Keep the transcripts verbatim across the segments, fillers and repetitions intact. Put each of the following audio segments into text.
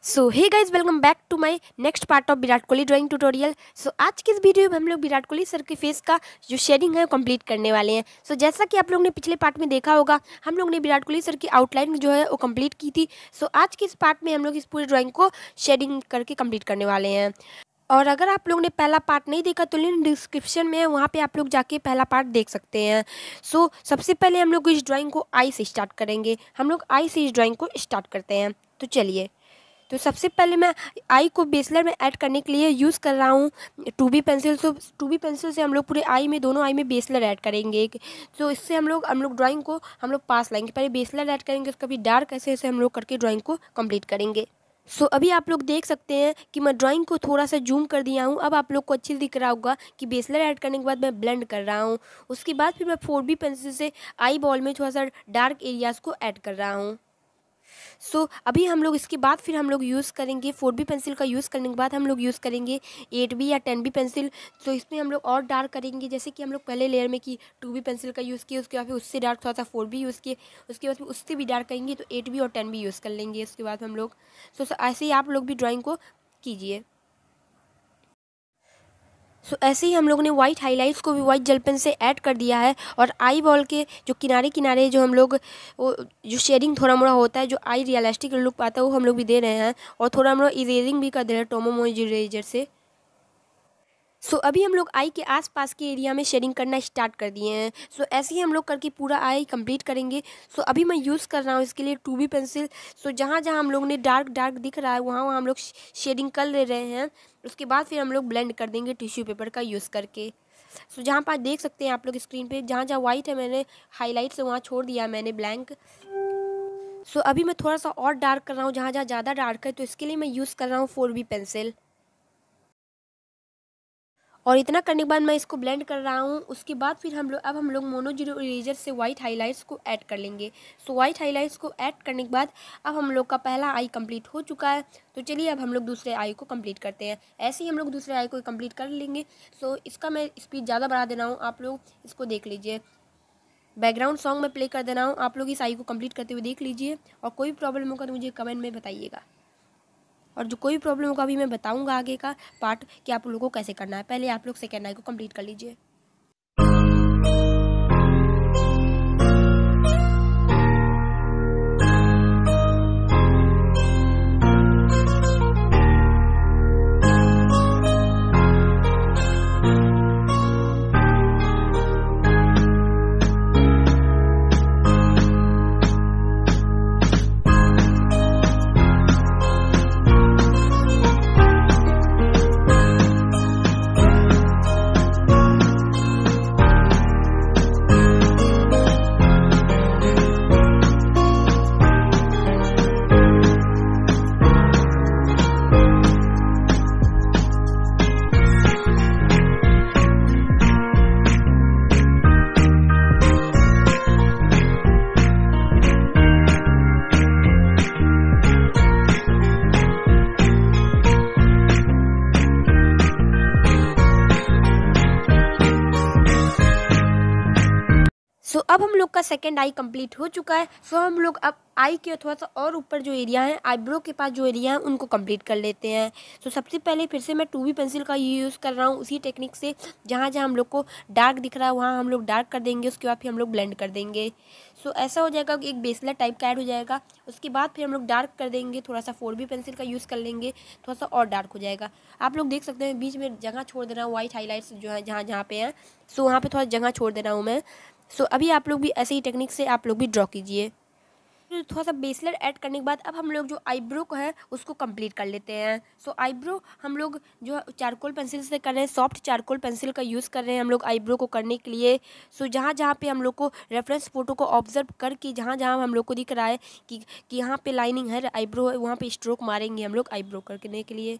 So hey guys, welcome back to my next part of Virat Kohli drawing tutorial. So आज की इस video में हम लोग विराट कोहली सर के फेस का जो शेडिंग है वो कंप्लीट करने वाले हैं। सो so, जैसा कि आप लोगों ने पिछले पार्ट में देखा होगा, हम लोग ने विराट कोहली सर की आउटलाइन जो है वो कंप्लीट की थी। सो so, आज के इस पार्ट में हम लोग इस पूरी ड्राइंग को शेडिंग करके कंप्लीट करने वाले हैं। और अगर आप लोगों ने पहला पार्ट नहीं देखा तो लिंक डिस्क्रिप्शन में है, वहाँ पे आप लोग जाके पहला पार्ट देख सकते हैं। सो so, सबसे पहले हम लोग इस ड्राइंग को आई से स्टार्ट करेंगे। हम लोग आई से इस ड्राइंग को स्टार्ट करते हैं। तो चलिए, तो सबसे पहले मैं आई को बेसलर में ऐड करने के लिए यूज़ कर रहा हूँ two B pencil. So two B pencil से हम लोग पूरे आई में, दोनों आई में बेसलर ऐड करेंगे। तो इससे हम लोग हम लोग ड्राइंग को हम लोग पास लाएंगे। पहले बेसलर ऐड करेंगे, उसका भी डार्क, ऐसे ऐसे हम लोग करके ड्राइंग को कंप्लीट करेंगे। सो so, अभी आप लोग देख सकते हैं कि मैं ड्राइंग को थोड़ा सा जूम कर दिया हूँ। अब आप लोग को अच्छे से दिख रहा होगा कि बेसलर ऐड करने के बाद मैं ब्लेंड कर रहा हूँ। उसके बाद फिर मैं फोर बी पेंसिल से आई बॉल में थोड़ा सा डार्क एरियाज़ को ऐड कर रहा हूँ। सो so, अभी हम लोग इसके बाद फिर हम लोग यूज़ करेंगे फोर बी पेंसिल का यूज़ करने के बाद हम लोग यूज़ करेंगे एट बी या टेन बी पेंसिल। तो इसमें हम लोग और डार्क करेंगे, जैसे कि हम लोग पहले लेयर में कि टू बी पेंसिल का यूज़ किया, उसके बाद फिर उससे डार्क थोड़ा सा फोर बी यूज़ किए, उसके बाद फिर उससे भी डार्क करेंगे तो एट बी और टेन बी यूज़ कर लेंगे उसके बाद हम लोग। सो so, ऐसे ही आप लोग भी ड्राइंग को कीजिए। सो so, ऐसे ही हम लोगों ने वाइट हाइलाइट्स को भी वाइट जेल पेन से ऐड कर दिया है। और आई बॉल के जो किनारे किनारे जो हम लोग वो जो शेडिंग थोड़ा मोड़ा होता है, जो आई रियलिस्टिक लुक पाता है, वो हम लोग भी दे रहे हैं। और थोड़ा हम लोग इरेजिंग भी कर दे रहे हैं टोमो इरेजर से। सो so, अभी हम लोग आई के आसपास के एरिया में शेडिंग करना स्टार्ट कर दिए हैं। सो so, ऐसे ही हम लोग करके पूरा आई कंप्लीट करेंगे। सो so, अभी मैं यूज़ कर रहा हूँ इसके लिए two B pencil. So so, जहाँ जहाँ हम लोग ने डार्क डार्क दिख रहा है वहाँ वहाँ हम लोग शेडिंग कर ले रहे हैं। उसके बाद फिर हम लोग ब्लेंड कर देंगे टिश्यू पेपर का यूज़ करके। सो so, जहाँ पर देख सकते हैं आप लोग स्क्रीन पे, जहाँ जहाँ वाइट है मैंने हाईलाइट से वहाँ छोड़ दिया मैंने ब्लैंक। सो so, अभी मैं थोड़ा सा और डार्क कर रहा हूँ जहाँ जहाँ ज़्यादा डार्क है, तो इसके लिए मैं यूज़ कर रहा हूँ फोर बी पेंसिल। और इतना करने के बाद मैं इसको ब्लेंड कर रहा हूँ। उसके बाद फिर हम लोग अब हम लोग मोनो जीरो इरेजर से वाइट हाइलाइट्स को ऐड कर लेंगे। सो वाइट हाइलाइट्स को ऐड करने के बाद अब हम लोग का पहला आई कंप्लीट हो चुका है। तो चलिए अब हम लोग दूसरे आई को कंप्लीट करते हैं। ऐसे ही हम लोग दूसरे आई को कंप्लीट कर लेंगे। सो इसका मैं स्पीड ज़्यादा बढ़ा दे रहा हूँ, आप लोग इसको देख लीजिए। बैकग्राउंड सॉन्ग में प्ले कर दे रहा हूँ, आप लोग इस आई को कंप्लीट करते हुए देख लीजिए। और कोई प्रॉब्लम होगा तो मुझे कमेंट में बताइएगा। और जो कोई प्रॉब्लम होगा अभी मैं बताऊंगा आगे का पार्ट कि आप लोगों को कैसे करना है। पहले आप लोग सेकेंड आई को कंप्लीट कर लीजिए। सो so, अब हम लोग का सेकेंड आई कंप्लीट हो चुका है। सो so, हम लोग अब आई के थोड़ा सा और ऊपर जो एरिया है, आईब्रो के पास जो एरिया है, उनको कंप्लीट कर लेते हैं। सो so, सबसे पहले फिर से मैं टू बी पेंसिल का यूज़ कर रहा हूँ उसी टेक्निक से। जहाँ जहाँ हम लोग को डार्क दिख रहा है वहाँ हम लोग डार्क कर देंगे, उसके बाद फिर हम लोग ब्लेंड कर देंगे। सो so, ऐसा हो जाएगा कि एक बेसलर टाइप का ऐड हो जाएगा। उसके बाद फिर हम लोग डार्क कर देंगे, थोड़ा सा फोर बी पेंसिल का यूज़ कर लेंगे, थोड़ा सा और डार्क हो जाएगा। आप लोग देख सकते हैं बीच में जगह छोड़ दे रहा हूँ वाइट हाईलाइट्स जो है जहाँ जहाँ पे हैं। सो so, वहाँ पर थोड़ा जगह छोड़ दे रहा हूँ मैं। सो so, अभी आप लोग भी ऐसे ही टेक्निक से आप लोग भी ड्रॉ कीजिए। फिर थोड़ा सा बेसलर ऐड करने के बाद अब हम लोग जो आईब्रो को है उसको कंप्लीट कर लेते हैं। सो so, आईब्रो हम लोग जो चारकोल पेंसिल से कर रहे हैं, सॉफ्ट चारकोल पेंसिल का यूज़ कर रहे हैं हम लोग आईब्रो को करने के लिए। सो so, जहाँ जहाँ पे हम लोग को रेफरेंस फ़ोटो को ऑब्जर्व करके जहाँ जहाँ हम लोग को दिख रहा है कि कि यहाँ पे लाइनिंग है, आईब्रो है, वहाँ पे स्ट्रोक मारेंगे हम लोग आईब्रो करने के लिए।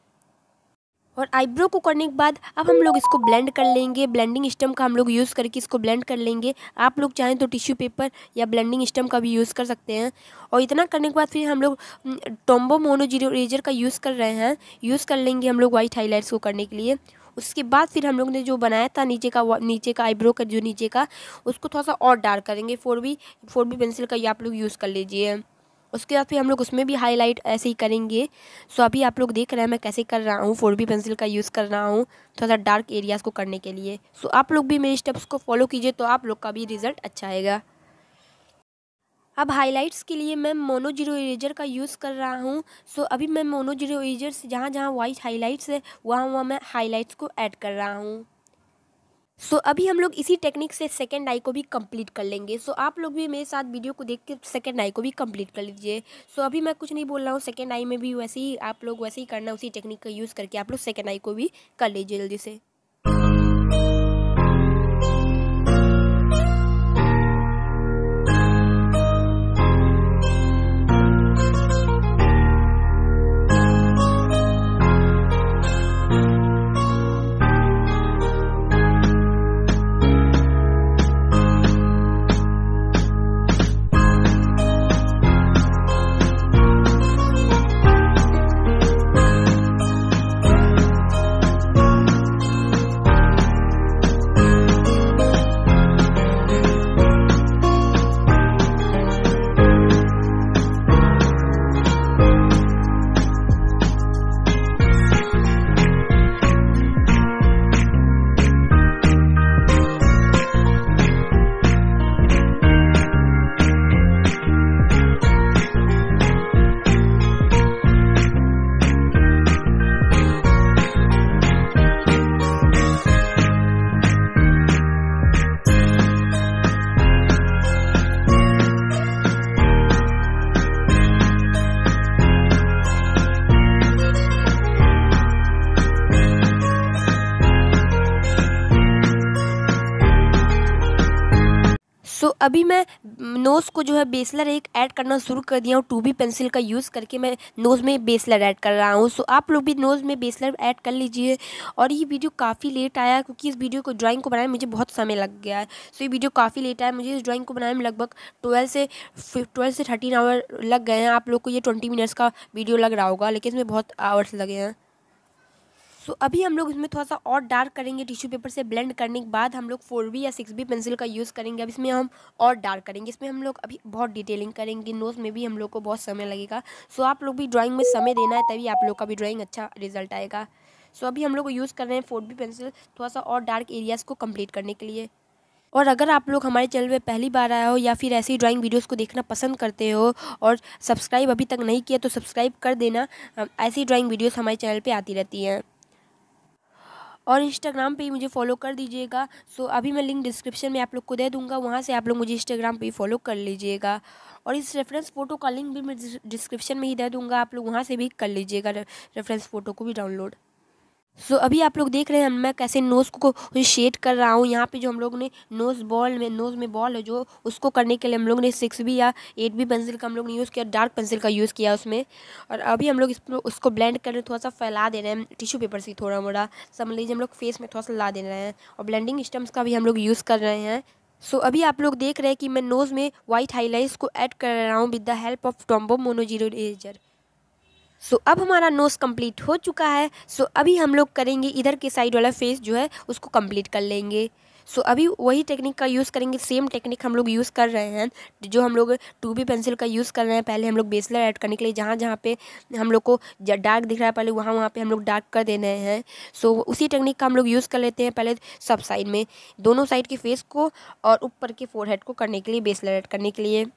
और आईब्रो को करने के बाद अब हम लोग इसको ब्लेंड कर लेंगे। ब्लेंडिंग स्टम का हम लोग यूज़ करके इसको ब्लेंड कर लेंगे। आप लोग चाहें तो टिश्यू पेपर या ब्लेंडिंग स्टम का भी यूज़ कर सकते हैं। और इतना करने के बाद फिर हम लोग टोम्बो मोनो जीरो इरेजर का यूज़ कर रहे हैं, यूज़ कर लेंगे हम लोग वाइट हाईलाइट्स को करने के लिए। उसके बाद फिर हम लोग ने जो बनाया था नीचे का नीचे का आईब्रो का जो नीचे का, उसको थोड़ा सा और डार्क करेंगे। Four B four B pencil का ये आप लोग यूज़ कर लीजिए। उसके बाद फिर हम लोग उसमें भी हाईलाइट ऐसे ही करेंगे। सो अभी आप लोग देख रहे हैं मैं कैसे कर रहा हूँ, फोर बी पेंसिल का यूज़ कर रहा हूँ थोड़ा सा डार्क एरियाज़ को करने के लिए। सो आप लोग भी मेरे स्टेप्स को फॉलो कीजिए तो आप लोग का भी रिजल्ट अच्छा आएगा। अब हाइलाइट्स के लिए मैं मोनो जीरो इरेजर का यूज़ कर रहा हूँ। सो अभी मैं मोनो जीरो इरेजर से जहाँ जहाँ वाइट हाइलाइट्स है वहाँ वहाँ मैं हाइलाइट्स को ऐड कर रहा हूँ। सो so, अभी हम लोग इसी टेक्निक से सेकेंड आई को भी कंप्लीट कर लेंगे। सो so, आप लोग भी मेरे साथ वीडियो को देख के सेकेंड आई को भी कंप्लीट कर लीजिए। सो so, अभी मैं कुछ नहीं बोल रहा हूँ, सेकेंड आई में भी वैसे ही आप लोग वैसे ही करना, उसी टेक्निक का यूज़ करके आप लोग सेकेंड आई को भी कर लीजिए जल्दी से। सो so, अभी मैं नोज़ को जो है बेसलर एक ऐड करना शुरू कर दिया हूँ। टू बी पेंसिल का यूज़ करके मैं नोज़ में बेसलर ऐड कर रहा हूँ। सो so, आप लोग भी नोज़ में बेसलर ऐड कर लीजिए। और ये वीडियो काफ़ी लेट आया क्योंकि इस वीडियो को ड्राइंग को बनाने में मुझे बहुत समय लग गया है। सो so, ये वीडियो काफ़ी लेट आया, मुझे इस ड्राइंग को बनाने में लगभग ट्वेल्व से ट्वेल्व से थर्टीन आवर लग गए हैं। आप लोग को ये ट्वेंटी मिनट्स का वीडियो लग रहा होगा लेकिन इसमें बहुत आवर्स लगे हैं। सो so, अभी हम लोग इसमें थोड़ा सा और डार्क करेंगे। टिश्यू पेपर से ब्लेंड करने के बाद हम लोग फोर बी या सिक्स बी पेंसिल का यूज़ करेंगे। अब इसमें हम और डार्क करेंगे, इसमें हम लोग अभी बहुत डिटेलिंग करेंगे। नोज़ में भी हम लोग को बहुत समय लगेगा। सो so, आप लोग भी ड्राइंग में समय देना है तभी आप लोग का भी ड्राइंग अच्छा रिजल्ट आएगा। सो so, अभी हम लोग को यूज़ कर रहे हैं फोर बी पेंसिल थोड़ा सा और डार्क एरियाज़ को कम्प्लीट करने के लिए। और अगर आप लोग हमारे चैनल पे पहली बार आए हो या फिर ऐसी ड्राइंग वीडियोस को देखना पसंद करते हो और सब्सक्राइब अभी तक नहीं किया तो सब्सक्राइब कर देना। ऐसी ड्राइंग वीडियोस हमारे चैनल पे आती रहती हैं। और इंस्टाग्राम पे ही मुझे फॉलो कर दीजिएगा। सो अभी मैं लिंक डिस्क्रिप्शन में आप लोग को दे दूँगा, वहाँ से आप लोग मुझे इंस्टाग्राम पे ही फॉलो कर लीजिएगा। और इस रेफरेंस फ़ोटो का लिंक भी मैं डिस्क्रिप्शन में ही दे दूँगा, आप लोग वहाँ से भी कर लीजिएगा रेफरेंस फ़ोटो को भी डाउनलोड। सो so, अभी आप लोग देख रहे हैं मैं कैसे नोज़ को शेड कर रहा हूँ। यहाँ पे जो हम लोग ने नोज़ बॉल में नोज़ में बॉल है जो, उसको करने के लिए हम लोग ने सिक्स बी या एट बी पेंसिल का हम लोग ने यूज़ किया, डार्क पेंसिल का यूज़ किया उसमें। और अभी हम लोग इसको उसको ब्लेंड कर रहे हैं, थोड़ा सा फैला दे रहे हैं टिश्यू पेपर से थोड़ा मोड़ा, समझ लीजिए हम लोग फेस में थोड़ा सा ला दे रहे हैं। और ब्लेंडिंग स्टम्स का भी हम लोग यूज़ कर रहे हैं। सो so, अभी आप लोग देख रहे हैं कि मैं नोज़ में वाइट हाईलाइट्स को ऐड कर रहा हूँ with the help of Tombo mono zero eraser. So so, अब हमारा नोज़ कंप्लीट हो चुका है। सो so, अभी हम लोग करेंगे इधर के साइड वाला फेस जो है उसको कंप्लीट कर लेंगे। सो so, अभी वही टेक्निक का यूज़ करेंगे, सेम टेक्निक हम लोग यूज़ कर रहे हैं जो हम लोग टू बी पेंसिल का यूज़ कर रहे हैं। पहले हम लोग बेसलर ऐड करने के लिए जहाँ जहाँ पे हम लोग को डार्क दिख रहा है पहले वहाँ वहाँ पे हम लोग डार्क कर दे रहे हैं। सो so, उसी टेक्निक का हम लोग यूज़ कर लेते हैं पहले सब साइड में, दोनों साइड के फेस को और ऊपर के फोरहेड को करने के लिए, बेसलर ऐड करने के लिए।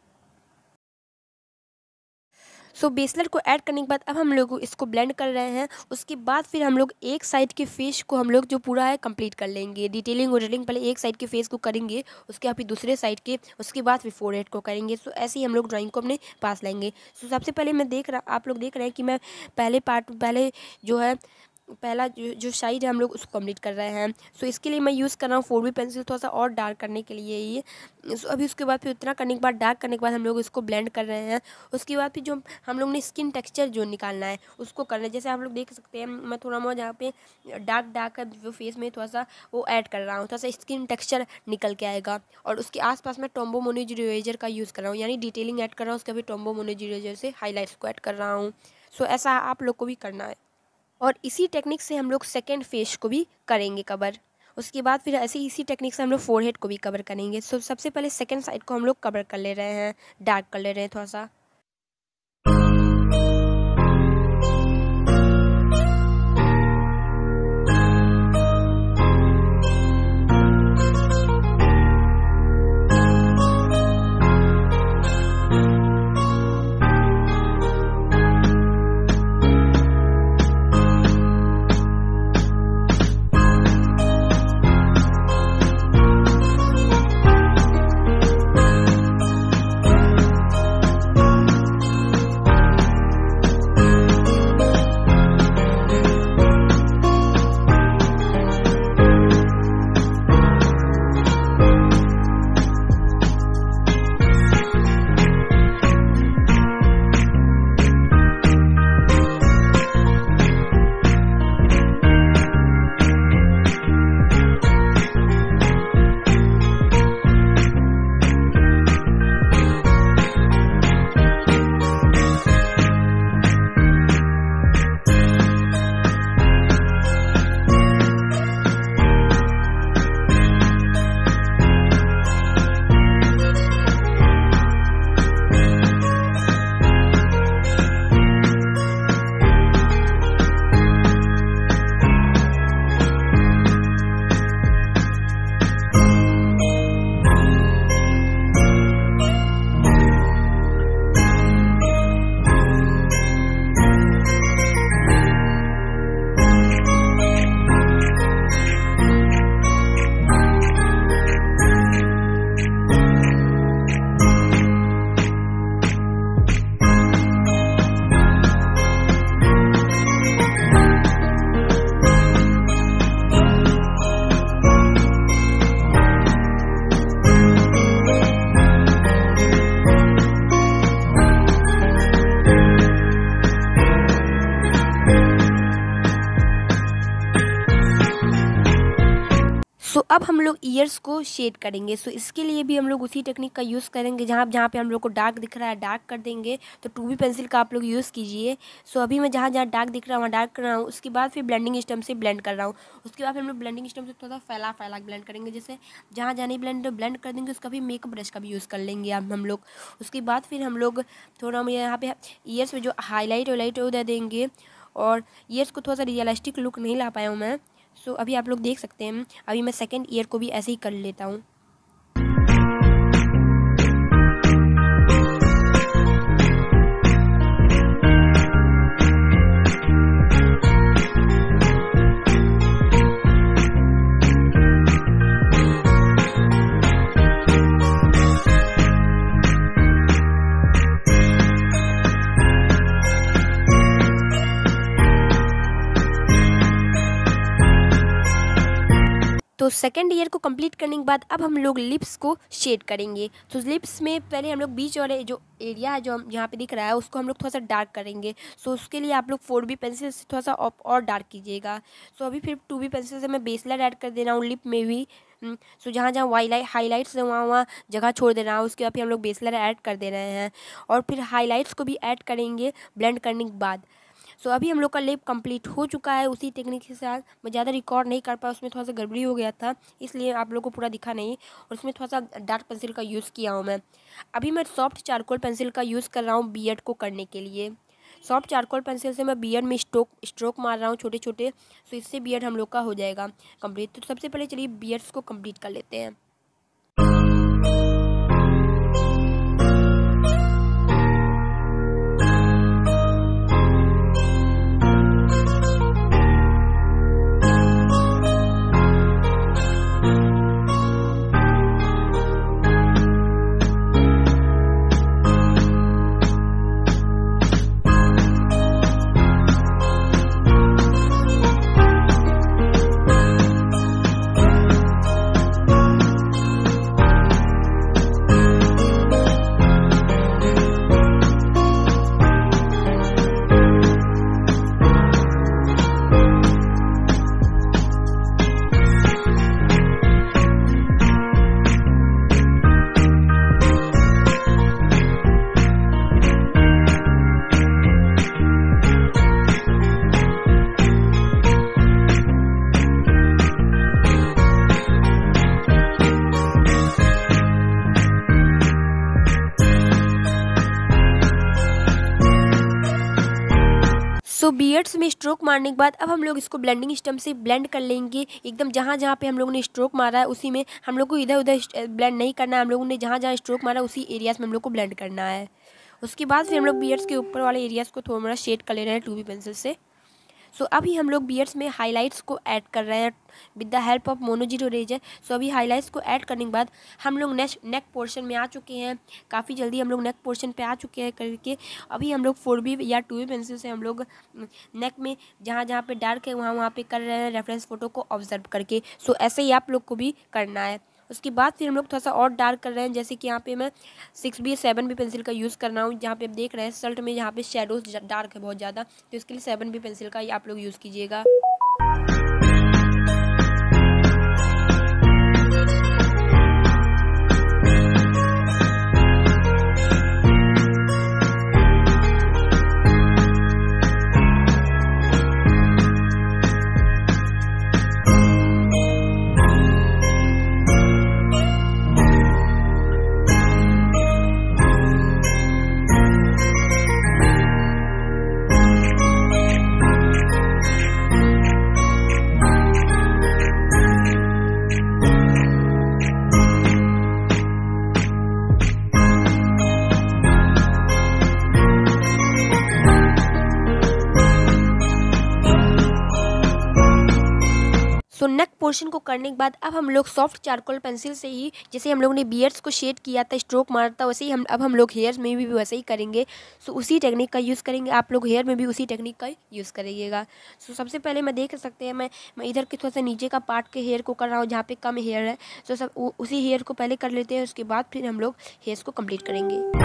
सो so, बेसलर को ऐड करने के बाद अब हम लोग इसको ब्लेंड कर रहे हैं। उसके बाद फिर हम लोग एक साइड के फेस को हम लोग जो पूरा है कंप्लीट कर लेंगे। डिटेलिंग वोटेलिंग पहले एक साइड के फेस को करेंगे, उसके बाद फिर दूसरे साइड के, उसके बाद फिर फोरहेड को करेंगे। सो so, ऐसे ही हम लोग ड्राइंग को अपने पास लेंगे। सो so, सबसे पहले मैं देख रहा आप लोग देख रहे हैं कि मैं पहले पार्ट पहले जो है पहला जो जो साइड है हम लोग उसको कंप्लीट कर रहे हैं। सो इसके लिए मैं यूज़ कर रहा हूँ फोर बी पेंसिल थोड़ा सा और डार्क करने के लिए ये। सो अभी उसके बाद फिर उतना करने के बाद डार्क करने के बाद हम लोग इसको ब्लेंड कर रहे हैं। उसके बाद फिर जो हम लोग ने स्किन टेक्सचर जो निकालना है उसको करना है। जैसे आप लोग देख सकते हैं मैं थोड़ा बहुत जहाँ पे डार्क डार्क है जो फेस में थोड़ा सा वो ऐड कर रहा हूँ, थोड़ा सा स्किन टेक्सचर निकल के आएगा। और उसके आसपास मैं टॉम्बो मोनो जीरो इरेजर का यूज़ कर रहा हूँ, यानी डिटेलिंग ऐड कर रहा हूँ, उसके भी टॉम्बो मोनो जीरो इरेजर से हाईलाइट्स को ऐड कर रहा हूँ। सो ऐसा आप लोग को भी करना है। और इसी टेक्निक से हम लोग सेकेंड फेस को भी करेंगे कवर। उसके बाद फिर ऐसे इसी टेक्निक से हम लोग फोरहेड को भी कवर करेंगे। सो सबसे पहले सेकेंड साइड को हम लोग कवर कर ले रहे हैं, डार्क कर ले रहे हैं थोड़ा सा। अब हम लोग ईयर्स को शेड करेंगे। सो इसके लिए भी हम लोग उसी टेक्निक का यूज़ करेंगे। जहाँ जहाँ पे हम लोग को डार्क दिख रहा है डार्क कर देंगे। तो टू बी पेंसिल का आप लोग यूज़ कीजिए। सो अभी मैं जहाँ जहाँ डार्क दिख रहा है वहाँ डार्क कर रहा हूँ। उसके बाद फिर ब्लेंडिंग स्टम्प से ब्लेंड कर रहा हूँ। उसके बाद हम लोग ब्लेंडिंग स्टम्प से थोड़ा फैला फैला ब्लेंड करेंगे। जैसे जहाँ जहाँ नहीं ब्लेंड ब्लेंड कर देंगे उसका भी मेकअप ब्रश का भी यूज़ कर लेंगे अब हम लोग। उसके बाद फिर हम लोग थोड़ा यहाँ पे ईयर्स में जो हाईलाइट वाईलाइट दे देंगे। और ईयर्स को थोड़ा सा रियलिस्टिक लुक नहीं ला पाया हूँ मैं। सो so, अभी आप लोग देख सकते हैं अभी मैं सेकंड ईयर को भी ऐसे ही कर लेता हूँ। तो सेकेंड ईयर को कंप्लीट करने के बाद अब हम लोग लिप्स को शेड करेंगे। तो लिप्स में पहले हम लोग बीच वाले जो एरिया है जो हम यहाँ पे दिख रहा है उसको हम लोग थोड़ा सा डार्क करेंगे। सो उसके लिए आप लोग फोर बी पेंसिल से थोड़ा सा और डार्क कीजिएगा। सो अभी फिर टू बी पेंसिल से मैं बेस लाइट ऐड कर दे रहा हूँ लिप में भी। सो जहाँ जहाँ वाईलाइट हाईलाइट्स है वहाँ वहाँ जगह छोड़ दे रहा हूँ। उसके बाद फिर हम लोग बेस लाइट ऐड कर दे रहे हैं और फिर हाईलाइट्स को भी ऐड करेंगे ब्लेंड करने के बाद। सो so, अभी हम लोग का लिप कंप्लीट हो चुका है उसी टेक्निक के साथ। मैं ज़्यादा रिकॉर्ड नहीं कर पाया, उसमें थोड़ा सा गड़बड़ी हो गया था इसलिए आप लोगों को पूरा दिखा नहीं। और उसमें थोड़ा सा डार्क पेंसिल का यूज़ किया हूँ मैं। अभी मैं सॉफ्ट चारकोल पेंसिल का यूज़ कर रहा हूँ बियर्ड को करने के लिए। सॉफ्ट चारकोल पेंसिल से मैं बियर्ड में स्ट्रोक स्ट्रोक मार रहा हूँ छोटे छोटे। सो इससे बियर्ड हम लोग का हो जाएगा कंप्लीट। तो सबसे पहले चलिए बियर्ड्स को कंप्लीट कर लेते हैं। सो so, बियर्ड्स में स्ट्रोक मारने के बाद अब हम लोग इसको ब्लेंडिंग स्टम्प से ब्लेंड कर लेंगे। एकदम जहाँ जहाँ पे हम लोगों ने स्ट्रोक मारा है उसी में हम लोग को इधर उधर ब्लेंड नहीं करना है। हम लोगों ने जहाँ जहाँ स्ट्रोक मारा उसी एरियाज में हम लोग को ब्लेंड करना है। उसके बाद फिर हम लोग बियर्ड्स के ऊपर वाले एरियाज को थोड़ा शेड कर ले रहे हैं टू बी पेंसिल से। सो so, अभी हम लोग बियर्ड्स में हाइलाइट्स को ऐड कर रहे हैं with the help of mono zero eraser. So अभी हाइलाइट्स को ऐड करने के बाद हम लोग नेक्स्ट नेक पोर्शन में आ चुके हैं। काफ़ी जल्दी हम लोग नेक पोर्शन पे आ चुके हैं करके। अभी हम लोग फोर बी या टू बी पेंसिल से हम लोग नेक में जहाँ जहाँ पे डार्क है वहाँ वहाँ पे कर रहे हैं रेफरेंस फ़ोटो को ऑब्जर्व करके। सो so, ऐसे ही आप लोग को भी करना है। उसके बाद फिर हम लोग थोड़ा सा और डार्क कर रहे हैं। जैसे कि यहाँ पे मैं six B seven B pencil का यूज़ कर रहा हूँ। जहाँ पे आप देख रहे हैं शर्ट में जहाँ पे शेडोज डार्क है बहुत ज़्यादा, तो इसके लिए सेवन बी पेंसिल का ही आप लोग यूज़ कीजिएगा। सो नेक पोर्शन को करने के बाद अब हम लोग सॉफ्ट चारकोल पेंसिल से ही जैसे हम लोग ने बियर्ड्स को शेड किया था स्ट्रोक मारा था वैसे ही हम अब हम लोग हेयर्स में भी वैसे ही करेंगे। सो उसी टेक्निक का यूज़ करेंगे। आप लोग हेयर में भी उसी टेक्निक का यूज़ करिएगा। सो सबसे पहले मैं देख सकते हैं मैं मैं इधर के थोड़ा सा नीचे का पार्ट के हेयर को कर रहा हूँ जहाँ पे कम हेयर है। सो सब उसी हेयर को पहले कर लेते हैं। उसके बाद फिर हम लोग हेयर्स को कम्प्लीट करेंगे।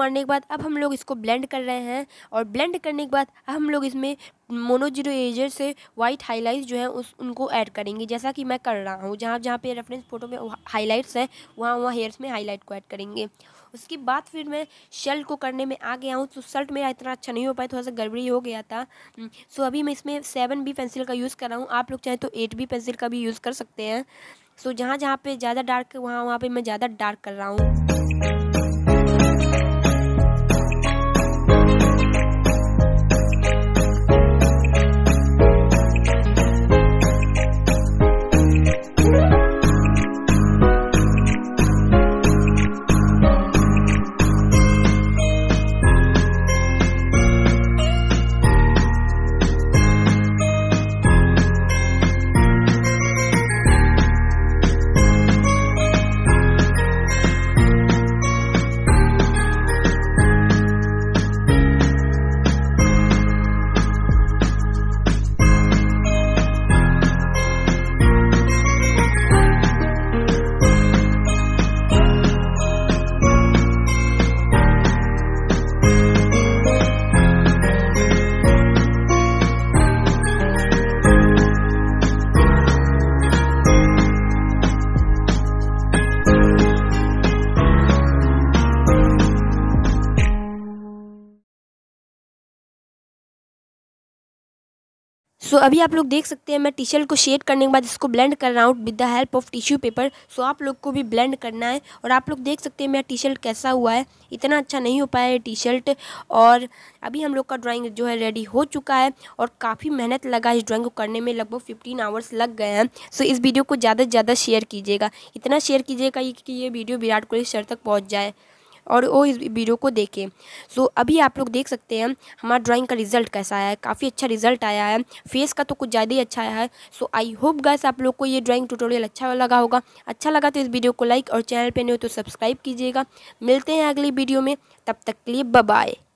मारने के बाद अब हम लोग इसको ब्लेंड कर रहे हैं, और ब्लेंड करने के बाद हम लोग इसमें मोनो जीरो इरेजर से वाइट हाईलाइट्स जो हैं उस उनको ऐड करेंगे, जैसा कि मैं कर रहा हूँ। जहाँ जहाँ पे रेफरेंस फ़ोटो में हाईलाइट्स है वहाँ वहाँ हेयर्स में हाईलाइट को ऐड करेंगे। उसके बाद फिर मैं शर्ट को करने में आ गया हूँ। तो शर्ट मेरा इतना अच्छा नहीं हो पाया, थोड़ा सा गड़बड़ी हो गया था। सो अभी मैं इसमें सेवन बी पेंसिल का यूज़ कर रहा हूँ। आप लोग चाहें तो एट बी पेंसिल का भी यूज़ कर सकते हैं। सो जहाँ जहाँ पे ज़्यादा डार्क है वहाँ वहाँ पे मैं ज़्यादा डार्क कर रहा हूँ। सो so, अभी आप लोग देख सकते हैं मैं टी शर्ट को शेड करने के बाद इसको ब्लेंड कर रहा हूँ with the help of tissue paper. So आप लोग को भी ब्लेंड करना है, और आप लोग देख सकते हैं मेरा टी शर्ट कैसा हुआ है। इतना अच्छा नहीं हो पाया है टी शर्ट। और अभी हम लोग का ड्राइंग जो है रेडी हो चुका है, और काफ़ी मेहनत लगा इस ड्राइंग को करने में, लगभग फिफ्टीन आवर्स लग गए हैं। सो so, इस वीडियो को ज़्यादा से ज़्यादा शेयर कीजिएगा, इतना शेयर कीजिएगा कि ये वीडियो विराट कोहली सर तक पहुँच जाए और वो इस वीडियो को देखें। सो so, अभी आप लोग देख सकते हैं हमारा ड्राइंग का रिजल्ट कैसा आया है। काफ़ी अच्छा रिजल्ट आया है, फेस का तो कुछ ज़्यादा ही अच्छा आया है। सो आई होप गाइस आप लोग को ये ड्राइंग ट्यूटोरियल अच्छा लगा होगा। अच्छा लगा तो इस वीडियो को लाइक और चैनल पे नहीं हो तो सब्सक्राइब कीजिएगा। मिलते हैं अगली वीडियो में, तब तक के लिए बाय बाय।